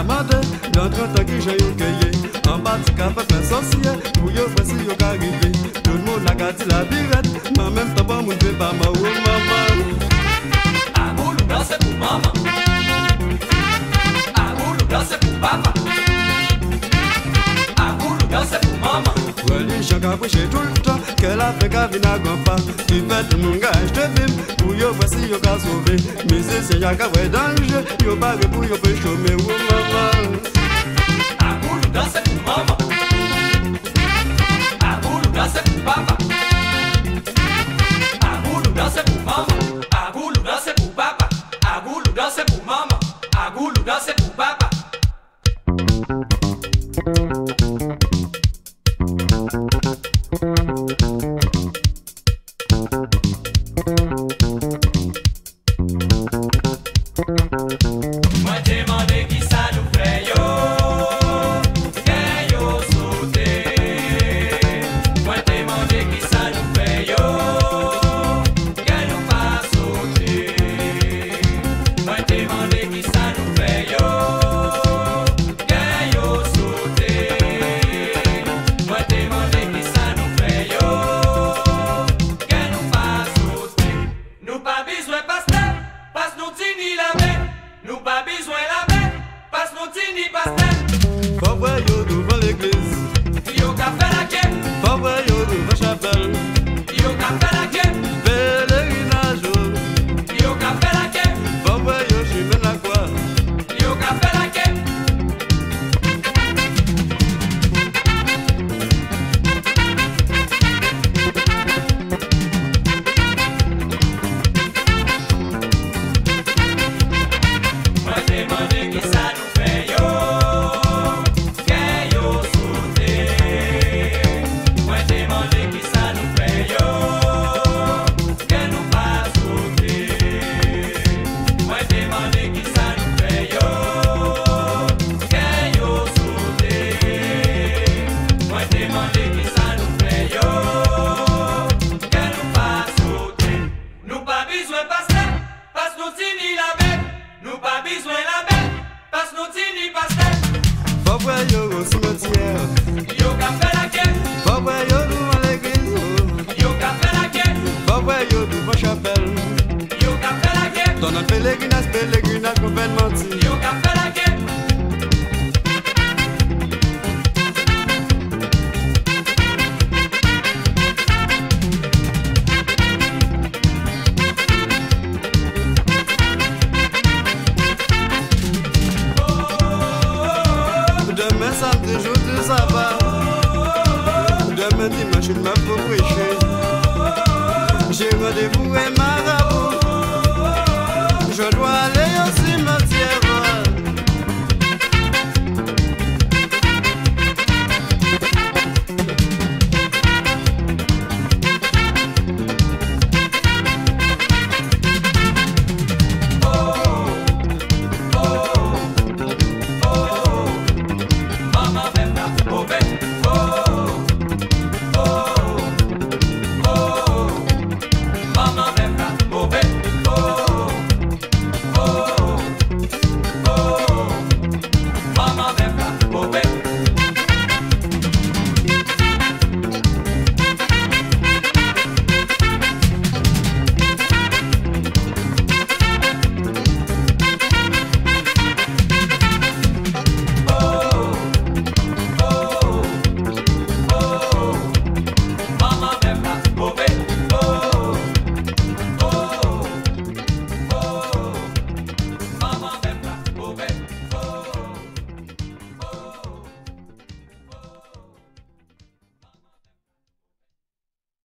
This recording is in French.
amande, dans 30 ans qui j'ai eu cueilli. En bas du cap, fait sorcier, pour yo faire si yo arrivé. Tout le monde a gâté la birette, mais en même temps, pas mon Dieu, pas ma ou maman. Amour, c'est pour maman. Amour, c'est pour papa. Amour, c'est pour maman. Wali chaka pouche tout le temps, qu'elle a fait qu'à venir à grand-pa. Tu fais tout mon gars, je te bim, pour yo voir si yo ka sauvé. Mais c'est y'a qu'à voir dans le jeu, yo pas pour yo peut chômer ou maman. Amour, c'est pour maman. Amour, c'est pour papa. Amour, c'est pour maman. Amour, c'est pour papa. Amour, c'est pour maman. Amour, c'est pour papa. Moi demandé qui ça nous fait yo, que yo sauté. Moi demandé qui ça nous fait yo, que nous pas sauté. Moi demandé qui ça nous fait yo, que yo sauté. Moi demandé qui ça nous fait yo, que nous pas sauté. Nous pas besoin pasteur, passe nous tini la main. Nous pas besoin la main, passe nous tini pasteur. Faut voir yo devant l'église, Yo ka fait la quête, faut voir yo devant chapelle. yo ka fait la quête, Pèlerinage, yo ka fait la quête, faut voir yo chemin la croix. yo ka fait la quête. Moi demandé qui ça nous fait yo, que yo sauté. Moi demandé qui ça nous fait yo, que nous pas sauté. Moi demandé qui ça nous fait yo, que yo sauté. Moi demandé qui ça nous fait yo, que nous pas sauté. Nous pas besoin pasteur, passe nous tini la bête. Nous pas besoin la bête, passe nous tini pasteur. Faut voir yo au cimetière, Yo ka fait la quête, faut voir yo devant l'église, yo ka fait la quête, faut voir yo devant chapelle. yo ka fait la quête, Ton un pèlerinage complètement menti. yo ka fait la quête. Demain samedi, jour de sabbat. Demain dimanche, je m'en pour prêcher. J'ai rendez-vous et marabout. Je dois aller au